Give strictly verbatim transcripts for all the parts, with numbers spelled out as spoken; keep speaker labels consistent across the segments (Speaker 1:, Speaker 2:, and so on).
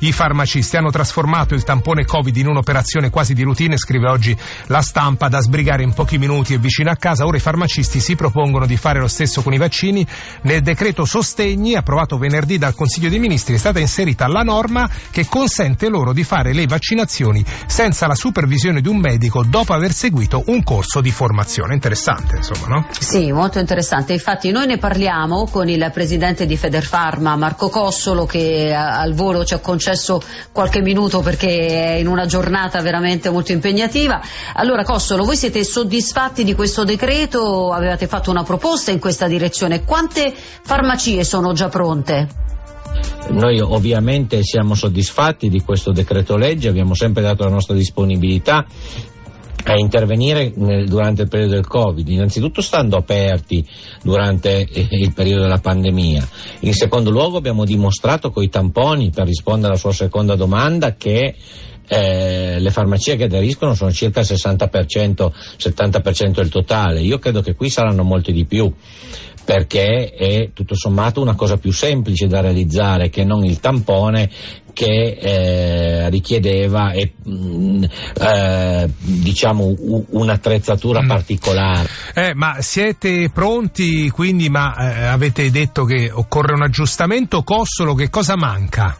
Speaker 1: i farmacisti. Hanno trasformato il tampone Covid in un'operazione quasi di routine, scrive oggi La Stampa, da sbrigare in pochi minuti e vicino a casa. Ora i farmacisti si propongono di fare lo stesso con i vaccini. Nel decreto sostegni approvato venerdì dal Consiglio dei Ministri è stata inserita la norma che consente loro di fare le vaccinazioni senza la supervisione di un medico dopo aver seguito un corso di formazione. Interessante, insomma, no?
Speaker 2: Sì, molto interessante. Infatti noi ne parliamo con il presidente di Federfarma, Marco Cossolo, che al volo ci ha concesso qualche minuto perché è in una giornata veramente molto impegnativa. Allora, Cossolo, voi siete soddisfatti di questo decreto? Avevate fatto una proposta in questa direzione. Quante farmacie sono già pronte?
Speaker 3: Noi ovviamente siamo soddisfatti di questo decreto legge, abbiamo sempre dato la nostra disponibilità a intervenire durante il periodo del Covid, innanzitutto stando aperti durante il periodo della pandemia. In secondo luogo abbiamo dimostrato coi tamponi, per rispondere alla sua seconda domanda, che Eh, le farmacie che aderiscono sono circa il sessanta per cento, settanta per cento del totale. Io credo che qui saranno molti di più, perché è tutto sommato una cosa più semplice da realizzare che non il tampone che eh, richiedeva eh, eh, diciamo u- un'attrezzatura mm. particolare.
Speaker 1: Eh, ma siete pronti quindi? Ma eh, avete detto che occorre un aggiustamento. Cossolo, che cosa manca?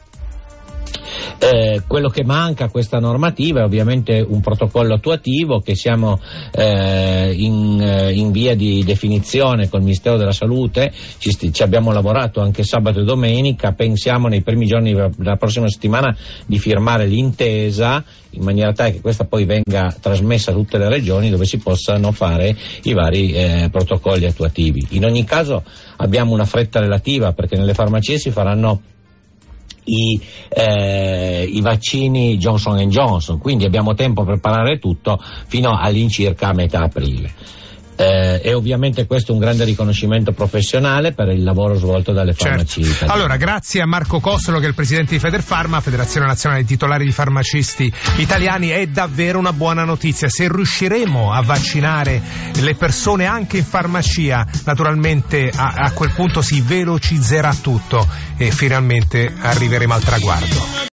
Speaker 3: Eh, quello che manca a questa normativa è ovviamente un protocollo attuativo che siamo eh, in, in via di definizione col Ministero della Salute. Ci, sti, ci abbiamo lavorato anche sabato e domenica, pensiamo nei primi giorni della prossima settimana di firmare l'intesa in maniera tale che questa poi venga trasmessa a tutte le regioni dove si possano fare i vari eh, protocolli attuativi. In ogni caso abbiamo una fretta relativa, perché nelle farmacie si faranno I, eh, i vaccini Johnson and Johnson, quindi abbiamo tempo per preparare tutto fino all'incirca a metà aprile. Eh, e ovviamente questo è un grande riconoscimento professionale per il lavoro svolto dalle farmacie
Speaker 1: certo.
Speaker 3: italiane.
Speaker 1: Allora, grazie a Marco Cossolo, che è il presidente di Federfarma, Federazione Nazionale Titolari di Farmacisti Italiani. È davvero una buona notizia. Se riusciremo a vaccinare le persone anche in farmacia, naturalmente a, a quel punto si velocizzerà tutto e finalmente arriveremo al traguardo.